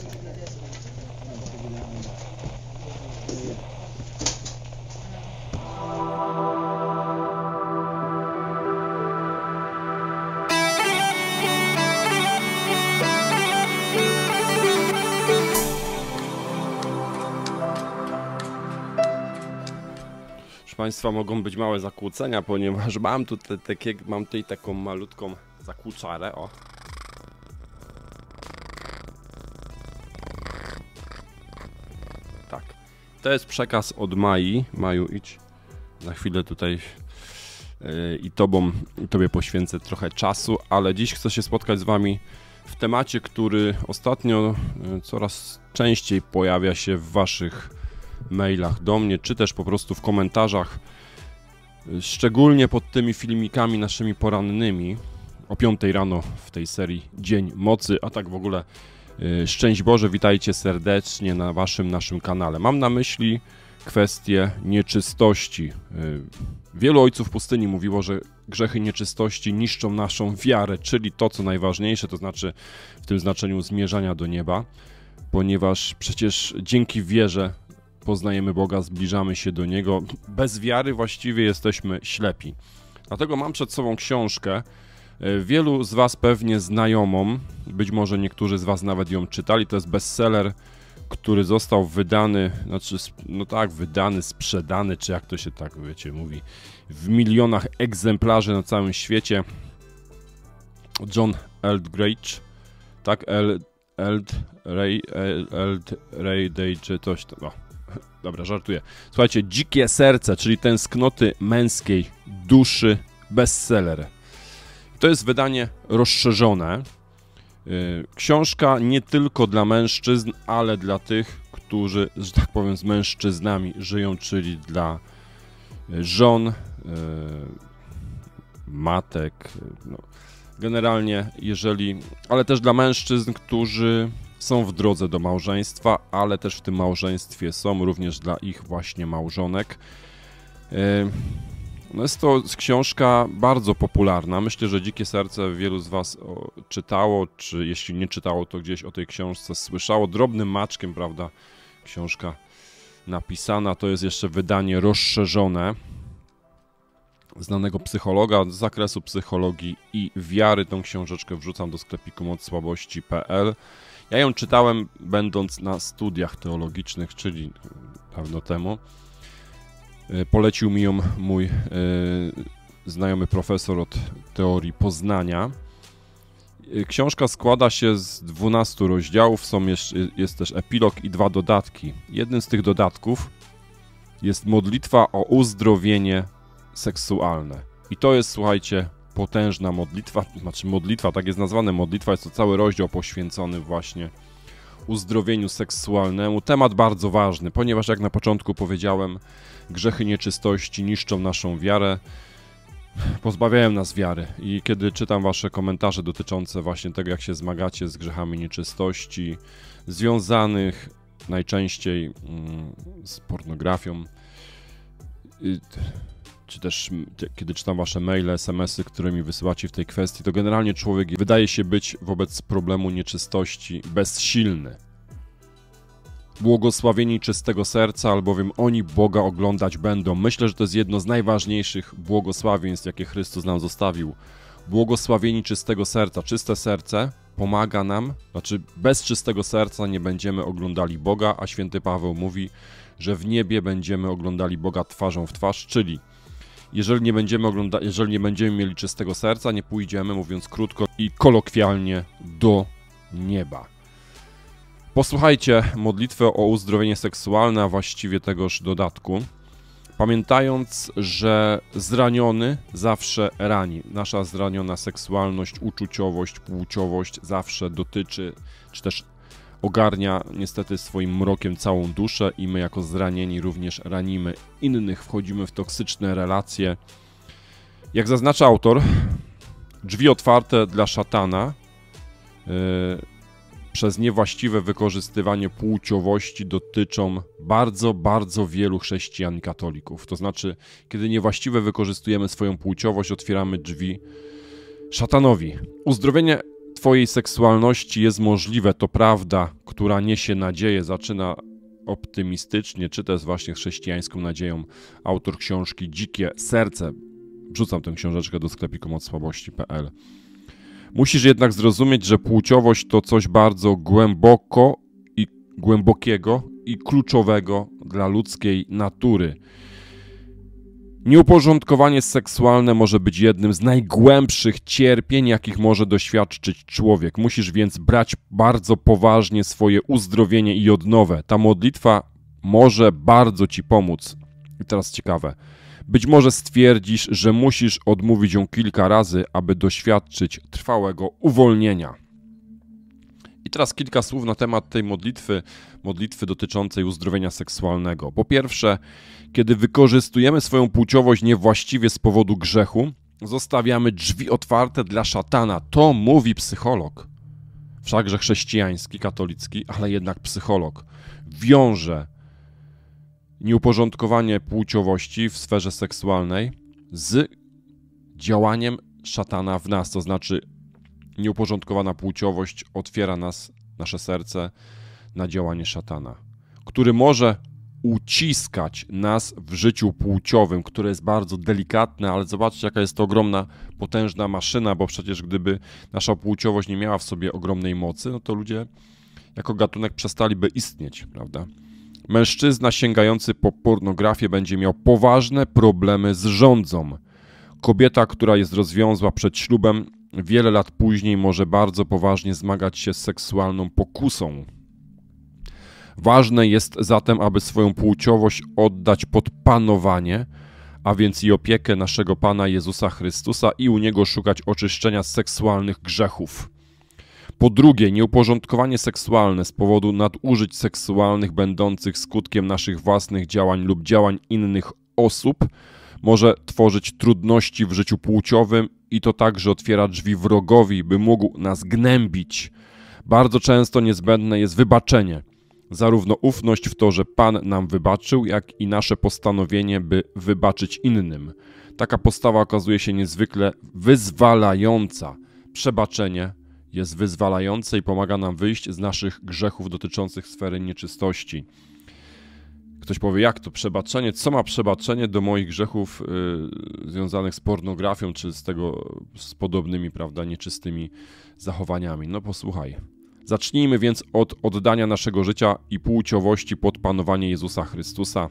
Proszę Państwa, mogą być małe zakłócenia, ponieważ mam tutaj taką malutką zakłóczarę, o. Tak, to jest przekaz od Mai. Maju, idź. Za chwilę tutaj Tobie poświęcę trochę czasu, ale dziś chcę się spotkać z Wami w temacie, który ostatnio coraz częściej pojawia się w Waszych mailach do mnie, czy też po prostu w komentarzach, szczególnie pod tymi filmikami naszymi porannymi o 5 rano w tej serii Dzień Mocy, a tak w ogóle szczęść Boże, witajcie serdecznie na naszym kanale. Mam na myśli kwestię nieczystości. Wielu ojców pustyni mówiło, że grzechy nieczystości niszczą naszą wiarę, czyli to, co najważniejsze, to znaczy w tym znaczeniu zmierzania do nieba, ponieważ przecież dzięki wierze poznajemy Boga, zbliżamy się do Niego. Bez wiary właściwie jesteśmy ślepi. Dlatego mam przed sobą książkę. Wielu z Was pewnie znajomą, być może niektórzy z Was nawet ją czytali. To jest bestseller, który został wydany, wydany, sprzedany, czy jak to się tak, wiecie, mówi, w milionach egzemplarzy na całym świecie. John Eldredge, tak, Eldredge, czy coś tam, dobra, żartuję. Słuchajcie, Dzikie serce, czyli tęsknoty męskiej duszy, bestseller. To jest wydanie rozszerzone. Książka nie tylko dla mężczyzn, ale dla tych, którzy, że tak powiem, z mężczyznami żyją, czyli dla żon, matek, generalnie ale też dla mężczyzn, którzy są w drodze do małżeństwa, ale też w tym małżeństwie są również dla ich właśnie małżonek. Jest to książka bardzo popularna. Myślę, że Dzikie serce wielu z Was czytało, czy jeśli nie czytało, to gdzieś o tej książce słyszało. Drobnym maczkiem, prawda, książka napisana. To jest jeszcze wydanie rozszerzone znanego psychologa z zakresu psychologii i wiary. Tą książeczkę wrzucam do sklepiku mocsłabości.pl. Ja ją czytałem będąc na studiach teologicznych, czyli dawno temu. Polecił mi ją mój znajomy profesor od teorii poznania. Książka składa się z 12 rozdziałów, jest też epilog i 2 dodatki. Jednym z tych dodatków jest modlitwa o uzdrowienie seksualne. I to jest, słuchajcie, potężna modlitwa, tak jest nazwane, modlitwa, jest to cały rozdział poświęcony właśnie uzdrowieniu seksualnemu. Temat bardzo ważny, ponieważ jak na początku powiedziałem, grzechy nieczystości niszczą naszą wiarę, pozbawiają nas wiary. I kiedy czytam Wasze komentarze dotyczące właśnie tego, jak się zmagacie z grzechami nieczystości, związanych najczęściej z pornografią, czy też kiedy czytam Wasze maile, SMS-y, które mi wysyłacie w tej kwestii, to generalnie człowiek wydaje się być wobec problemu nieczystości bezsilny. Błogosławieni czystego serca, albowiem oni Boga oglądać będą. Myślę, że to jest jedno z najważniejszych błogosławieństw, jakie Chrystus nam zostawił. Błogosławieni czystego serca. Czyste serce pomaga nam, bez czystego serca nie będziemy oglądali Boga, a święty Paweł mówi, że w niebie będziemy oglądali Boga twarzą w twarz, czyli jeżeli nie będziemy mieli czystego serca, nie pójdziemy, mówiąc krótko i kolokwialnie, do nieba. Posłuchajcie modlitwę o uzdrowienie seksualne, a właściwie tegoż dodatku, pamiętając, że zraniony zawsze rani. Nasza zraniona seksualność, uczuciowość, płciowość zawsze dotyczy, czy też ogarnia niestety swoim mrokiem całą duszę i my jako zranieni również ranimy innych, wchodzimy w toksyczne relacje. Jak zaznacza autor, drzwi otwarte dla szatana przez niewłaściwe wykorzystywanie płciowości dotyczą bardzo, bardzo wielu chrześcijan i katolików. To znaczy, kiedy niewłaściwie wykorzystujemy swoją płciowość, otwieramy drzwi szatanowi. Uzdrowienie swojej seksualności jest możliwe, to prawda, która niesie nadzieję, zaczyna optymistycznie, czy też właśnie chrześcijańską nadzieją autor książki Dzikie Serce. Wrzucam tę książeczkę do sklepiku mocsłabości.pl. Musisz jednak zrozumieć, że płciowość to coś bardzo głębokiego i kluczowego dla ludzkiej natury. Nieuporządkowanie seksualne może być jednym z najgłębszych cierpień, jakich może doświadczyć człowiek. Musisz więc brać bardzo poważnie swoje uzdrowienie i odnowę. Ta modlitwa może bardzo ci pomóc. I teraz ciekawe. Być może stwierdzisz, że musisz odmówić ją kilka razy, aby doświadczyć trwałego uwolnienia. I teraz kilka słów na temat tej modlitwy dotyczącej uzdrowienia seksualnego. Po pierwsze, kiedy wykorzystujemy swoją płciowość niewłaściwie z powodu grzechu, zostawiamy drzwi otwarte dla szatana. To mówi psycholog. Wszakże chrześcijański, katolicki, ale jednak psycholog. Wiąże nieuporządkowanie płciowości w sferze seksualnej z działaniem szatana w nas. To znaczy nieuporządkowana płciowość otwiera nasze serce na działanie szatana, który może uciskać nas w życiu płciowym, które jest bardzo delikatne, ale zobaczcie, jaka jest to ogromna, potężna maszyna, bo przecież gdyby nasza płciowość nie miała w sobie ogromnej mocy, no to ludzie jako gatunek przestaliby istnieć, prawda? Mężczyzna sięgający po pornografię będzie miał poważne problemy z żądzą. Kobieta, która jest rozwiązła przed ślubem, wiele lat później może bardzo poważnie zmagać się z seksualną pokusą. Ważne jest zatem, aby swoją płciowość oddać pod panowanie, a więc i opiekę naszego Pana Jezusa Chrystusa i u Niego szukać oczyszczenia z seksualnych grzechów. Po drugie, nieuporządkowanie seksualne z powodu nadużyć seksualnych będących skutkiem naszych własnych działań lub działań innych osób może tworzyć trudności w życiu płciowym i to także otwiera drzwi wrogowi, by mógł nas gnębić. Bardzo często niezbędne jest wybaczenie. Zarówno ufność w to, że Pan nam wybaczył, jak i nasze postanowienie, by wybaczyć innym. Taka postawa okazuje się niezwykle wyzwalająca. Przebaczenie jest wyzwalające i pomaga nam wyjść z naszych grzechów dotyczących sfery nieczystości. Ktoś powie, jak to przebaczenie? Co ma przebaczenie do moich grzechów związanych z pornografią, czy z podobnymi, prawda, nieczystymi zachowaniami? No posłuchaj. Zacznijmy więc od oddania naszego życia i płciowości pod panowanie Jezusa Chrystusa.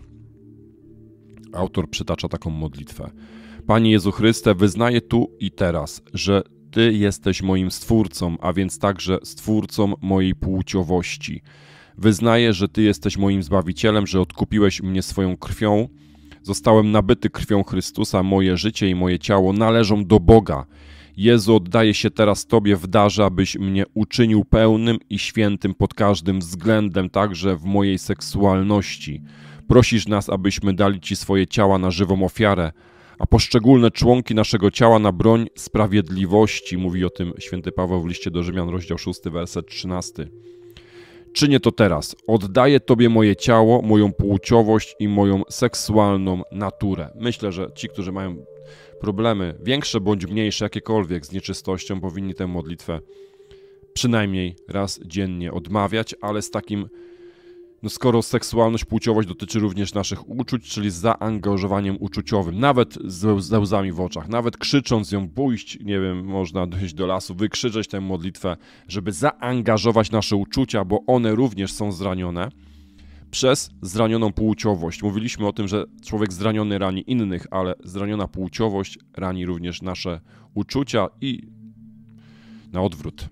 Autor przytacza taką modlitwę. Panie Jezu Chryste, wyznaję tu i teraz, że Ty jesteś moim Stwórcą, a więc także Stwórcą mojej płciowości. Wyznaję, że Ty jesteś moim Zbawicielem, że odkupiłeś mnie swoją krwią. Zostałem nabyty krwią Chrystusa, moje życie i moje ciało należą do Boga. Jezu, oddaję się teraz Tobie w darze, abyś mnie uczynił pełnym i świętym pod każdym względem, także w mojej seksualności. Prosisz nas, abyśmy dali Ci swoje ciała na żywą ofiarę, a poszczególne członki naszego ciała na broń sprawiedliwości. Mówi o tym święty Paweł w liście do Rzymian, rozdział 6, werset 13. Czynię to teraz. Oddaję Tobie moje ciało, moją płciowość i moją seksualną naturę. Myślę, że ci, którzy mają problemy, większe bądź mniejsze, jakiekolwiek, z nieczystością, powinni tę modlitwę przynajmniej raz dziennie odmawiać, ale z takim, no skoro seksualność, płciowość dotyczy również naszych uczuć, czyli z zaangażowaniem uczuciowym, nawet ze łzami w oczach, nawet krzycząc ją, pójść, nie wiem, można dojść do lasu, wykrzyczeć tę modlitwę, żeby zaangażować nasze uczucia, bo one również są zranione przez zranioną płciowość. Mówiliśmy o tym, że człowiek zraniony rani innych, ale zraniona płciowość rani również nasze uczucia i na odwrót.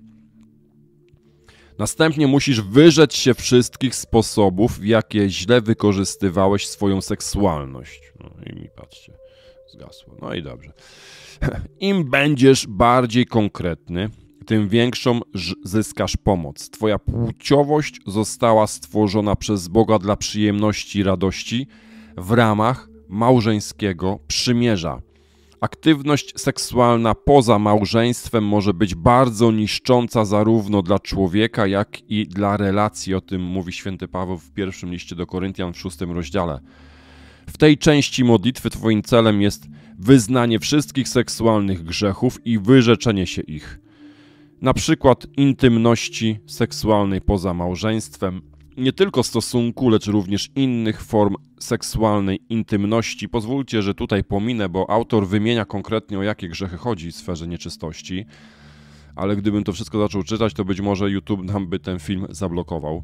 Następnie musisz wyrzec się wszystkich sposobów, w jakie źle wykorzystywałeś swoją seksualność. No i mi patrzcie, zgasło. No i dobrze. Im będziesz bardziej konkretny, tym większą zyskasz pomoc. Twoja płciowość została stworzona przez Boga dla przyjemności i radości w ramach małżeńskiego przymierza. Aktywność seksualna poza małżeństwem może być bardzo niszcząca zarówno dla człowieka, jak i dla relacji. O tym mówi święty Paweł w pierwszym liście do Koryntian w 6 rozdziale. W tej części modlitwy Twoim celem jest wyznanie wszystkich seksualnych grzechów i wyrzeczenie się ich. Na przykład intymności seksualnej poza małżeństwem, nie tylko stosunku, lecz również innych form seksualnej intymności. Pozwólcie, że tutaj pominę, bo autor wymienia konkretnie, o jakie grzechy chodzi w sferze nieczystości, ale gdybym to wszystko zaczął czytać, to być może YouTube nam by ten film zablokował.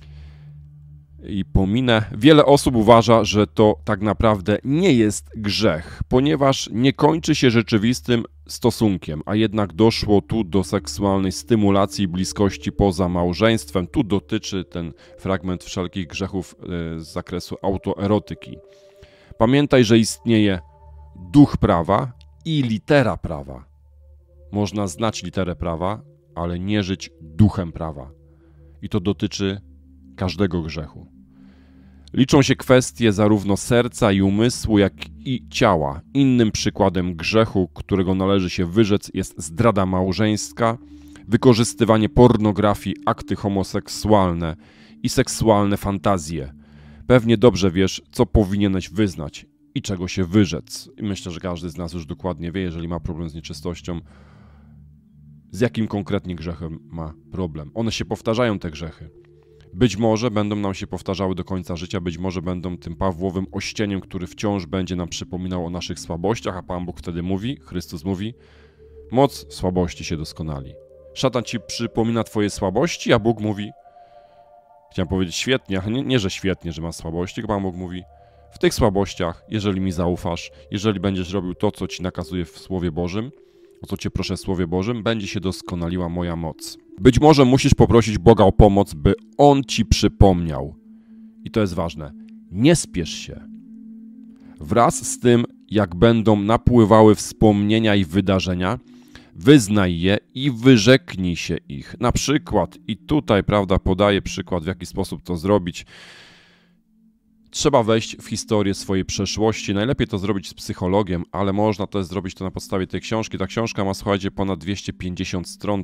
I pominę. Wiele osób uważa, że to tak naprawdę nie jest grzech, ponieważ nie kończy się rzeczywistym stosunkiem, a jednak doszło tu do seksualnej stymulacji i bliskości poza małżeństwem. Tu dotyczy ten fragment wszelkich grzechów z zakresu autoerotyki. Pamiętaj, że istnieje duch prawa i litera prawa. Można znać literę prawa, ale nie żyć duchem prawa. I to dotyczy każdego grzechu. Liczą się kwestie zarówno serca i umysłu, jak i ciała. Innym przykładem grzechu, którego należy się wyrzec, jest zdrada małżeńska, wykorzystywanie pornografii, akty homoseksualne i seksualne fantazje. Pewnie dobrze wiesz, co powinieneś wyznać i czego się wyrzec. I myślę, że każdy z nas już dokładnie wie, jeżeli ma problem z nieczystością, z jakim konkretnie grzechem ma problem. One się powtarzają, te grzechy. Być może będą nam się powtarzały do końca życia, być może będą tym Pawłowym ościeniem, który wciąż będzie nam przypominał o naszych słabościach, a Pan Bóg wtedy mówi, Chrystus mówi, moc w słabości się doskonali. Szatan ci przypomina twoje słabości, a Bóg mówi, chciałem powiedzieć świetnie, ale nie, że świetnie, że masz słabości, tylko Pan Bóg mówi, w tych słabościach, jeżeli mi zaufasz, jeżeli będziesz robił to, co ci nakazuje w Słowie Bożym, o co cię proszę w Słowie Bożym, będzie się doskonaliła moja moc. Być może musisz poprosić Boga o pomoc, by On ci przypomniał. I to jest ważne. Nie spiesz się. Wraz z tym, jak będą napływały wspomnienia i wydarzenia, wyznaj je i wyrzeknij się ich. Na przykład, i tutaj, prawda, podaję przykład, w jaki sposób to zrobić. Trzeba wejść w historię swojej przeszłości. Najlepiej to zrobić z psychologiem, ale można też zrobić to na podstawie tej książki. Ta książka ma, słuchajcie, ponad 250 stron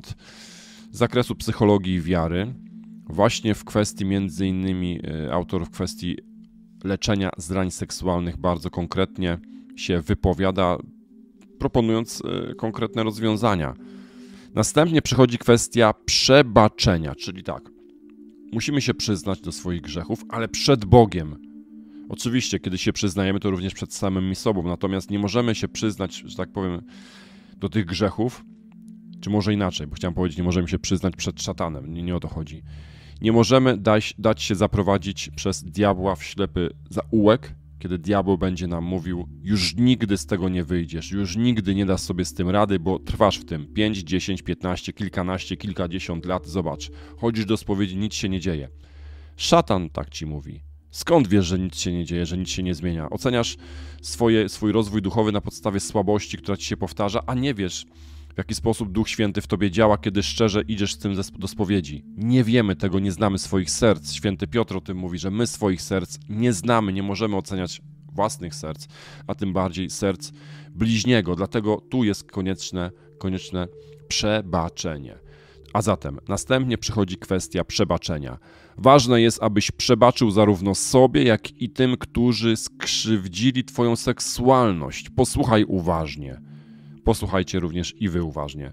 z zakresu psychologii i wiary. Właśnie w kwestii, między innymi, autor w kwestii leczenia zrań seksualnych bardzo konkretnie się wypowiada, proponując konkretne rozwiązania. Następnie przychodzi kwestia przebaczenia, czyli tak, musimy się przyznać do swoich grzechów, ale przed Bogiem. Oczywiście, kiedy się przyznajemy, to również przed samymi sobą, natomiast nie możemy się przyznać, że tak powiem, do tych grzechów, czy może inaczej, bo chciałem powiedzieć, nie możemy się przyznać przed szatanem, nie o to chodzi. Nie możemy dać się zaprowadzić przez diabła w ślepy zaułek, kiedy diabeł będzie nam mówił, już nigdy z tego nie wyjdziesz, już nigdy nie dasz sobie z tym rady, bo trwasz w tym 5, 10, 15, kilkanaście, kilkadziesiąt lat, zobacz, chodzisz do spowiedzi, nic się nie dzieje. Szatan tak ci mówi. Skąd wiesz, że nic się nie dzieje, że nic się nie zmienia? Oceniasz swój rozwój duchowy na podstawie słabości, która ci się powtarza, a nie wiesz, w jaki sposób Duch Święty w tobie działa, kiedy szczerze idziesz z tym do spowiedzi. Nie wiemy tego, nie znamy swoich serc. Święty Piotr o tym mówi, że my swoich serc nie znamy, nie możemy oceniać własnych serc, a tym bardziej serc bliźniego. Dlatego tu jest konieczne przebaczenie. A zatem następnie przychodzi kwestia przebaczenia. Ważne jest, abyś przebaczył zarówno sobie, jak i tym, którzy skrzywdzili twoją seksualność. Posłuchaj uważnie. Posłuchajcie również i wy uważnie.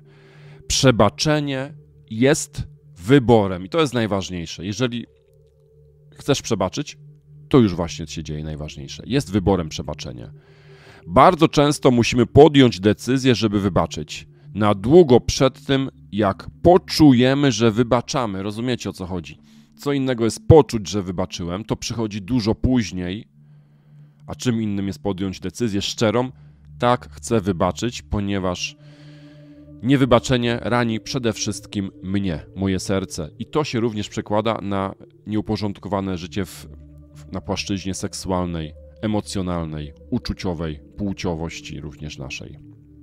Przebaczenie jest wyborem i to jest najważniejsze. Jeżeli chcesz przebaczyć, to już właśnie się dzieje najważniejsze. Jest wyborem przebaczenie. Bardzo często musimy podjąć decyzję, żeby wybaczyć. Na długo przed tym, jak poczujemy, że wybaczamy. Rozumiecie, o co chodzi? Co innego jest poczuć, że wybaczyłem, to przychodzi dużo później, a czym innym jest podjąć decyzję szczerą, tak, chcę wybaczyć, ponieważ niewybaczenie rani przede wszystkim mnie, moje serce. I to się również przekłada na nieuporządkowane życie na płaszczyźnie seksualnej, emocjonalnej, uczuciowej, płciowości również naszej.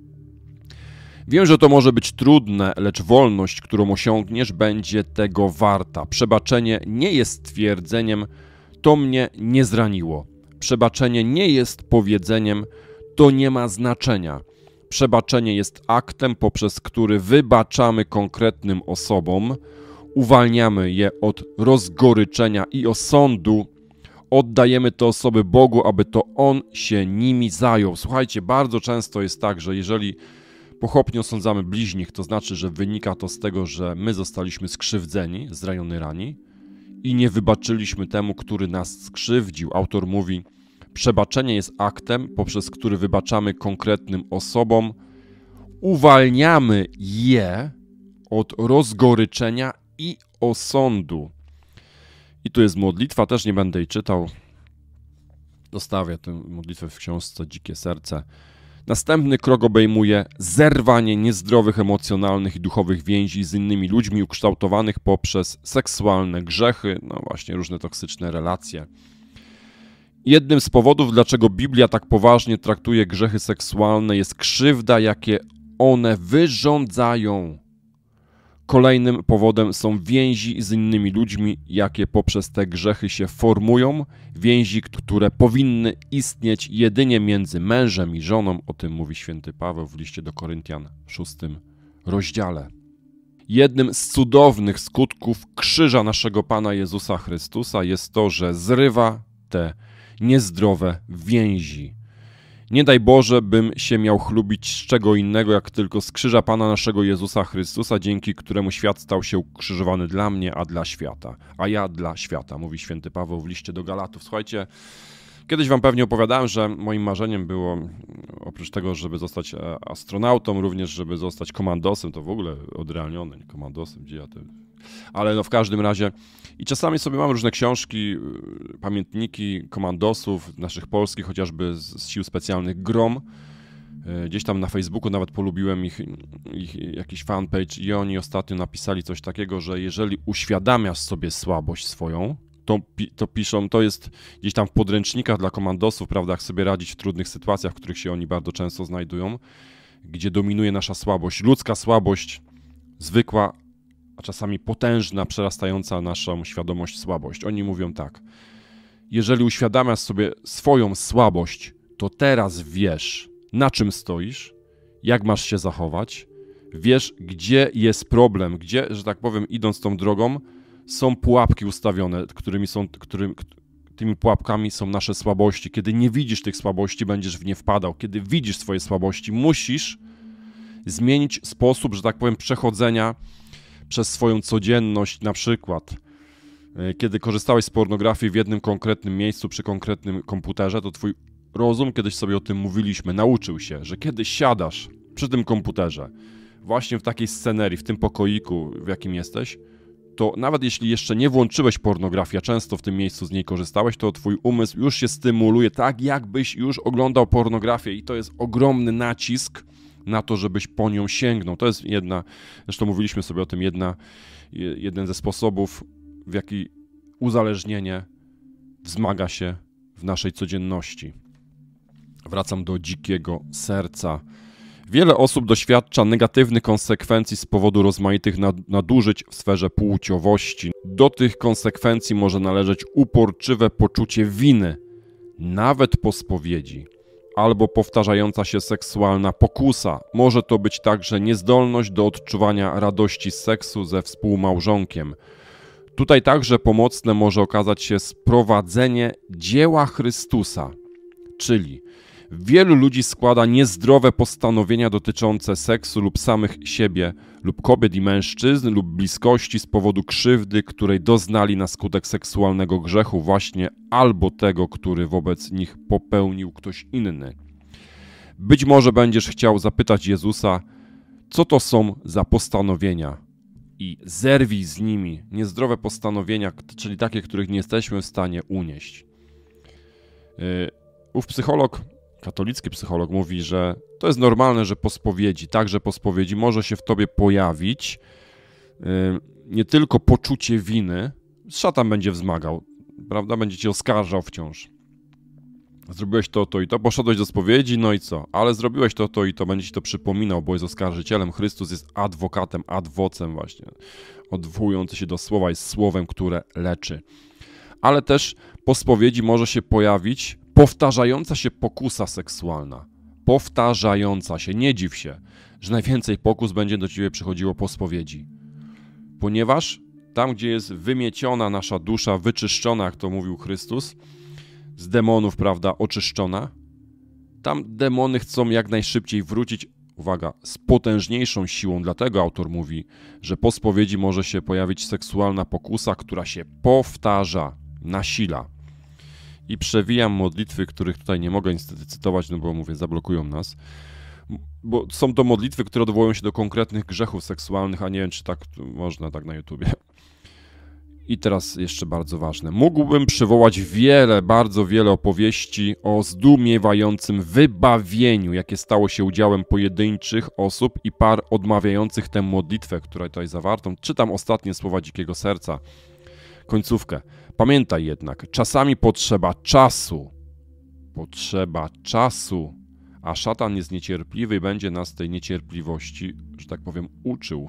Wiem, że to może być trudne, lecz wolność, którą osiągniesz, będzie tego warta. Przebaczenie nie jest twierdzeniem, to mnie nie zraniło. Przebaczenie nie jest powiedzeniem, to nie ma znaczenia. Przebaczenie jest aktem, poprzez który wybaczamy konkretnym osobom, uwalniamy je od rozgoryczenia i osądu, oddajemy te osoby Bogu, aby to On się nimi zajął. Słuchajcie, bardzo często jest tak, że jeżeli Pochopnie osądzamy bliźnich, to znaczy, że wynika to z tego, że my zostaliśmy skrzywdzeni, zranieni, rani i nie wybaczyliśmy temu, który nas skrzywdził. Autor mówi, przebaczenie jest aktem, poprzez który wybaczamy konkretnym osobom, uwalniamy je od rozgoryczenia i osądu. I tu jest modlitwa, też nie będę jej czytał. Zostawię tę modlitwę w książce Dzikie Serce. Następny krok obejmuje zerwanie niezdrowych emocjonalnych i duchowych więzi z innymi ludźmi ukształtowanych poprzez seksualne grzechy, no właśnie różne toksyczne relacje. Jednym z powodów, dlaczego Biblia tak poważnie traktuje grzechy seksualne, jest krzywda, jakie one wyrządzają. Kolejnym powodem są więzi z innymi ludźmi, jakie poprzez te grzechy się formują, więzi, które powinny istnieć jedynie między mężem i żoną, o tym mówi święty Paweł w liście do Koryntian w 6 rozdziale. Jednym z cudownych skutków krzyża naszego Pana Jezusa Chrystusa jest to, że zrywa te niezdrowe więzi. Nie daj Boże, bym się miał chlubić z czego innego, jak tylko z krzyża Pana naszego Jezusa Chrystusa, dzięki któremu świat stał się ukrzyżowany dla mnie, a dla świata. A ja dla świata, mówi święty Paweł w liście do Galatów. Słuchajcie, kiedyś wam pewnie opowiadałem, że moim marzeniem było, oprócz tego, żeby zostać astronautą, również żeby zostać komandosem, to w ogóle odrealnione, nie komandosem, gdzie ja to... Ale no w każdym razie i czasami sobie mam różne książki, pamiętniki komandosów naszych polskich, chociażby z sił specjalnych GROM. Gdzieś tam na Facebooku nawet polubiłem ich jakiś fanpage i oni ostatnio napisali coś takiego, że jeżeli uświadamiasz sobie słabość swoją, to piszą, to jest gdzieś tam w podręcznikach dla komandosów, prawda, jak sobie radzić w trudnych sytuacjach, w których się oni bardzo często znajdują, gdzie dominuje nasza słabość, ludzka słabość, zwykła, a czasami potężna, przerastająca naszą świadomość słabość. Oni mówią tak, jeżeli uświadamiasz sobie swoją słabość, to teraz wiesz, na czym stoisz, jak masz się zachować, wiesz, gdzie jest problem, gdzie, że tak powiem, idąc tą drogą, są pułapki ustawione, tymi pułapkami są nasze słabości. Kiedy nie widzisz tych słabości, będziesz w nie wpadał. Kiedy widzisz swoje słabości, musisz zmienić sposób, że tak powiem, przechodzenia przez swoją codzienność, na przykład kiedy korzystałeś z pornografii w jednym konkretnym miejscu, przy konkretnym komputerze, to twój rozum, kiedyś sobie o tym mówiliśmy, nauczył się, że kiedy siadasz przy tym komputerze, właśnie w takiej scenerii, w tym pokoiku, w jakim jesteś, to nawet jeśli jeszcze nie włączyłeś pornografii, a często w tym miejscu z niej korzystałeś, to twój umysł już się stymuluje tak, jakbyś już oglądał pornografię i to jest ogromny nacisk na to, żebyś po nią sięgnął. To jest zresztą mówiliśmy sobie o tym, jeden ze sposobów, w jaki uzależnienie wzmaga się w naszej codzienności. Wracam do dzikiego serca. Wiele osób doświadcza negatywnych konsekwencji z powodu rozmaitych nadużyć w sferze płciowości. Do tych konsekwencji może należeć uporczywe poczucie winy, nawet po spowiedzi, albo powtarzająca się seksualna pokusa. Może to być także niezdolność do odczuwania radości z seksu ze współmałżonkiem. Tutaj także pomocne może okazać się sprowadzenie dzieła Chrystusa, czyli wielu ludzi składa niezdrowe postanowienia dotyczące seksu lub samych siebie, lub kobiet i mężczyzn, lub bliskości z powodu krzywdy, której doznali na skutek seksualnego grzechu właśnie albo tego, który wobec nich popełnił ktoś inny. Być może będziesz chciał zapytać Jezusa, co to są za postanowienia i zerwij z nimi niezdrowe postanowienia, czyli takie, których nie jesteśmy w stanie unieść. Ów psycholog, katolicki psycholog mówi, że to jest normalne, że po spowiedzi, także po spowiedzi może się w tobie pojawić nie tylko poczucie winy, szatan będzie wzmagał, prawda, będzie cię oskarżał wciąż. Zrobiłeś to i to, poszedłeś do spowiedzi, no i co? Ale zrobiłeś to i to, będzie ci to przypominał, bo jest oskarżycielem. Chrystus jest adwokatem, adwocem właśnie, odwołujący się do słowa, jest słowem, które leczy. Ale też po spowiedzi może się pojawić powtarzająca się pokusa seksualna. Powtarzająca się. Nie dziw się, że najwięcej pokus będzie do ciebie przychodziło po spowiedzi. Ponieważ tam, gdzie jest wymieciona nasza dusza, wyczyszczona, jak to mówił Chrystus, z demonów, prawda, oczyszczona, tam demony chcą jak najszybciej wrócić uwaga, z potężniejszą siłą. Dlatego autor mówi, że po spowiedzi może się pojawić seksualna pokusa, która się powtarza, nasila. I przewijam modlitwy, których tutaj nie mogę niestety cytować, no bo mówię, zablokują nas. Bo są to modlitwy, które odwołują się do konkretnych grzechów seksualnych, a nie wiem, czy tak można tak na YouTubie. I teraz jeszcze bardzo ważne. Mógłbym przywołać bardzo wiele opowieści o zdumiewającym wybawieniu, jakie stało się udziałem pojedynczych osób i par odmawiających tę modlitwę, która tutaj zawartą. Czytam ostatnie słowa Dzikiego Serca, końcówkę. Pamiętaj jednak, czasami potrzeba czasu, a szatan jest niecierpliwy i będzie nas tej niecierpliwości, że tak powiem, uczył,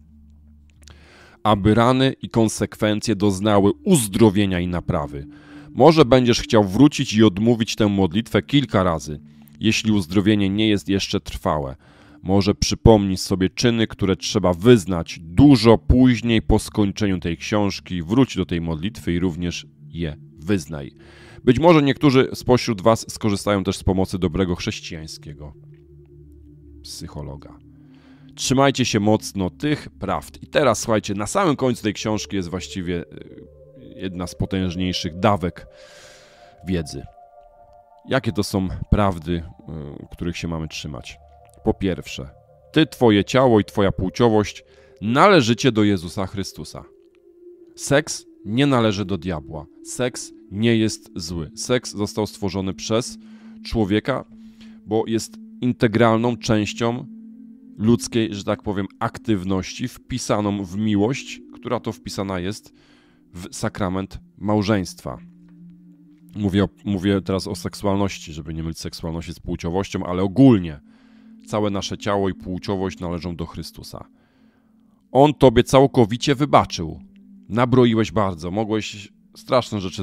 aby rany i konsekwencje doznały uzdrowienia i naprawy. Może będziesz chciał wrócić i odmówić tę modlitwę kilka razy, jeśli uzdrowienie nie jest jeszcze trwałe. Może przypomnij sobie czyny, które trzeba wyznać dużo później po skończeniu tej książki. Wróć do tej modlitwy i również je wyznaj. Być może niektórzy spośród was skorzystają też z pomocy dobrego chrześcijańskiego psychologa. Trzymajcie się mocno tych prawd. I teraz słuchajcie, na samym końcu tej książki jest właściwie jedna z potężniejszych dawek wiedzy. Jakie to są prawdy, których się mamy trzymać? Po pierwsze, ty, twoje ciało i twoja płciowość należycie do Jezusa Chrystusa. Seks nie należy do diabła. Seks nie jest zły. Seks został stworzony przez człowieka, bo jest integralną częścią ludzkiej, że tak powiem, aktywności wpisaną w miłość, która to wpisana jest w sakrament małżeństwa. Mówię teraz o seksualności, żeby nie mylić seksualności z płciowością, ale ogólnie całe nasze ciało i płciowość należą do Chrystusa. On tobie całkowicie wybaczył. Nabroiłeś bardzo, mogłeś straszne rzeczy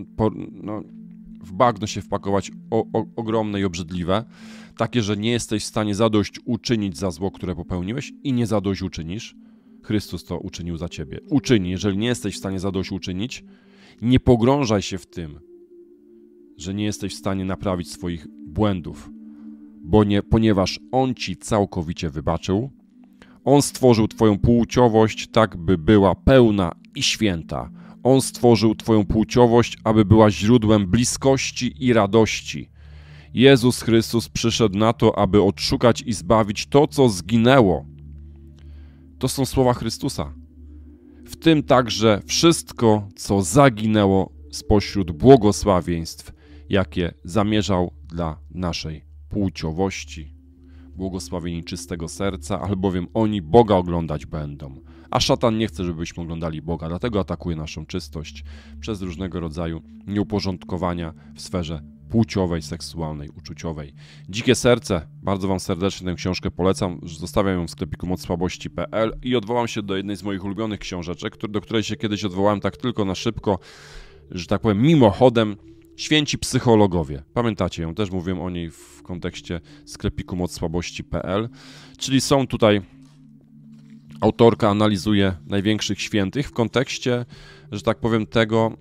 w bagno się wpakować, ogromne i obrzydliwe, takie, że nie jesteś w stanie zadośćuczynić za zło, które popełniłeś i nie zadośćuczynisz. Chrystus to uczynił za ciebie. Uczyni, jeżeli nie jesteś w stanie zadośćuczynić, nie pogrążaj się w tym, że nie jesteś w stanie naprawić swoich błędów, ponieważ On ci całkowicie wybaczył. On stworzył twoją płciowość tak, by była pełna i święta. On stworzył twoją płciowość, aby była źródłem bliskości i radości. Jezus Chrystus przyszedł na to, aby odszukać i zbawić to, co zginęło. To są słowa Chrystusa. W tym także wszystko, co zaginęło spośród błogosławieństw, jakie zamierzał dla naszej płciowości. Błogosławieni czystego serca, albowiem oni Boga oglądać będą. A szatan nie chce, żebyśmy oglądali Boga, dlatego atakuje naszą czystość przez różnego rodzaju nieuporządkowania w sferze płciowej, seksualnej, uczuciowej. Dzikie Serce, bardzo wam serdecznie tę książkę polecam, zostawiam ją w sklepiku mocsłabości.pl i odwołam się do jednej z moich ulubionych książeczek, do której się kiedyś odwołałem tak tylko na szybko, że tak powiem mimochodem, Święci psychologowie. Pamiętacie ją, też mówiłem o niej w kontekście sklepiku mocsłabości.pl, czyli są tutaj, autorka analizuje największych świętych w kontekście, że tak powiem, tego,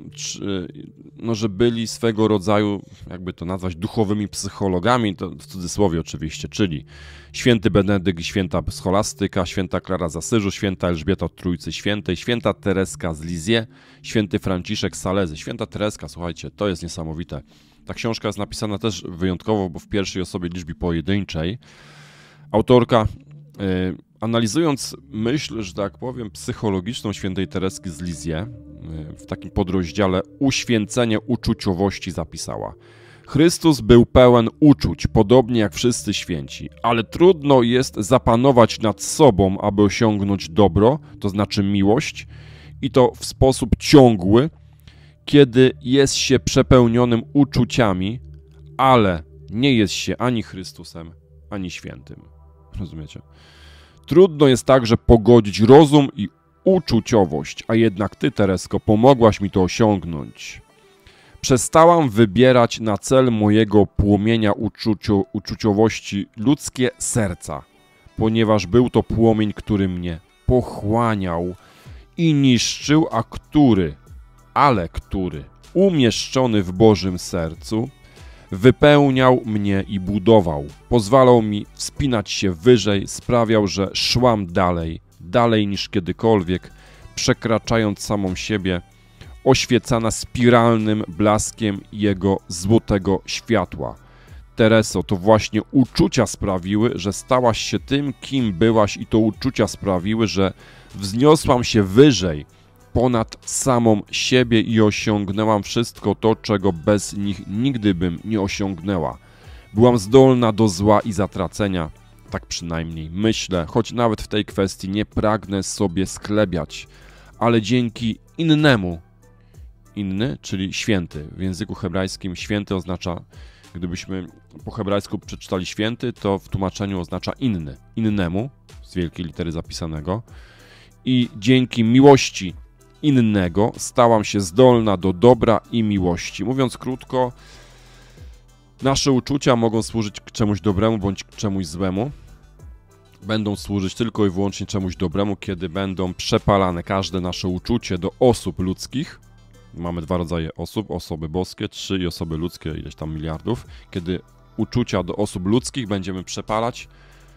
że byli swego rodzaju, jakby to nazwać, duchowymi psychologami, to w cudzysłowie oczywiście, czyli święty Benedykt, święta Scholastyka, święta Klara z Asyżu, święta Elżbieta od Trójcy Świętej, święta Tereska z Lisieux, święty Franciszek z Salezy. Święta Tereska, słuchajcie, to jest niesamowite. Ta książka jest napisana też wyjątkowo, bo w pierwszej osobie liczby pojedynczej. Autorka analizując myśl, że tak powiem, psychologiczną świętej Tereski z Lisieux, w takim podrozdziale Uświęcenie uczuciowości zapisała: Chrystus był pełen uczuć, podobnie jak wszyscy święci, ale trudno jest zapanować nad sobą, aby osiągnąć dobro, to znaczy miłość, i to w sposób ciągły, kiedy jest się przepełnionym uczuciami, ale nie jest się ani Chrystusem, ani świętym. Rozumiecie? Trudno jest także pogodzić rozum i uczuciowość, a jednak ty, Teresko, pomogłaś mi to osiągnąć. Przestałam wybierać na cel mojego płomienia uczuciowości ludzkie serca, ponieważ był to płomień, który mnie pochłaniał i niszczył, który umieszczony w Bożym sercu, Wypełniał mnie i budował, pozwalał mi wspinać się wyżej, sprawiał, że szłam dalej, dalej niż kiedykolwiek, przekraczając samą siebie, oświecana spiralnym blaskiem jego złotego światła. Tereso, to właśnie uczucia sprawiły, że stałaś się tym, kim byłaś, i to uczucia sprawiły, że wzniosłam się wyżej, ponad samą siebie i osiągnęłam wszystko to, czego bez nich nigdy bym nie osiągnęła. Byłam zdolna do zła i zatracenia, tak przynajmniej myślę, choć nawet w tej kwestii nie pragnę sobie sklebiać, ale dzięki innemu. Inny, czyli święty. W języku hebrajskim święty oznacza, gdybyśmy po hebrajsku przeczytali święty, to w tłumaczeniu oznacza inny. Innemu, z wielkiej litery zapisanego. I dzięki miłości innego stałam się zdolna do dobra i miłości. Mówiąc krótko, nasze uczucia mogą służyć czemuś dobremu bądź czemuś złemu. Będą służyć tylko i wyłącznie czemuś dobremu, kiedy będą przepalane każde nasze uczucie do osób ludzkich. Mamy dwa rodzaje osób, osoby boskie, 3 i osoby ludzkie, ileś tam miliardów. Kiedy uczucia do osób ludzkich będziemy przepalać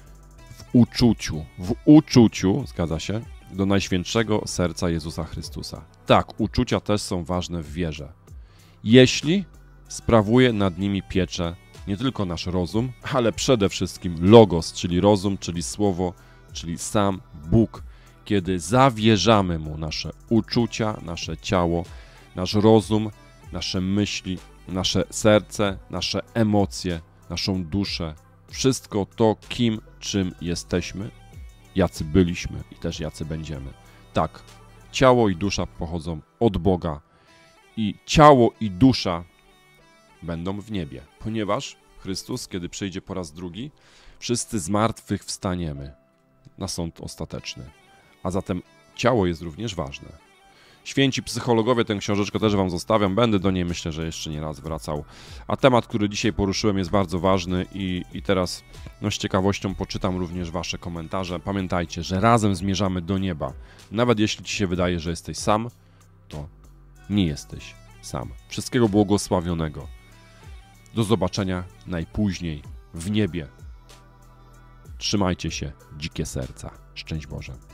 w uczuciu, zgadza się, do Najświętszego Serca Jezusa Chrystusa. Tak, uczucia też są ważne w wierze. Jeśli sprawuje nad nimi pieczę nie tylko nasz rozum, ale przede wszystkim Logos, czyli rozum, czyli Słowo, czyli sam Bóg. Kiedy zawierzamy Mu nasze uczucia, nasze ciało, nasz rozum, nasze myśli, nasze serce, nasze emocje, naszą duszę, wszystko to, kim, czym jesteśmy, jacy byliśmy i też jacy będziemy. Tak, ciało i dusza pochodzą od Boga i ciało i dusza będą w niebie, ponieważ Chrystus, kiedy przyjdzie po raz drugi, wszyscy z martwych wstaniemy na sąd ostateczny. A zatem ciało jest również ważne. Święci psychologowie, tę książeczkę też Wam zostawiam, będę do niej, myślę, że jeszcze nie raz wracał. A temat, który dzisiaj poruszyłem, jest bardzo ważny i teraz z ciekawością poczytam również Wasze komentarze. Pamiętajcie, że razem zmierzamy do nieba. Nawet jeśli Ci się wydaje, że jesteś sam, to nie jesteś sam. Wszystkiego błogosławionego. Do zobaczenia najpóźniej w niebie. Trzymajcie się, dzikie serca. Szczęść Boże.